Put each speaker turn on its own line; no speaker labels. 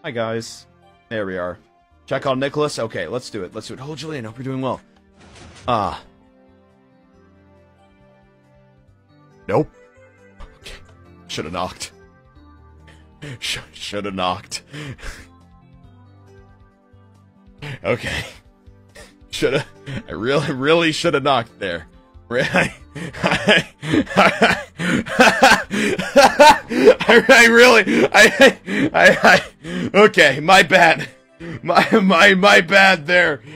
Hi, guys. There we are. Check on Nicholas. Okay, let's do it. Let's do it. Oh, Julian, hope you're doing well. Nope. Okay. Should have knocked. Should have knocked. Okay. Should have. I really should have knocked there. I okay, my bad. My bad there.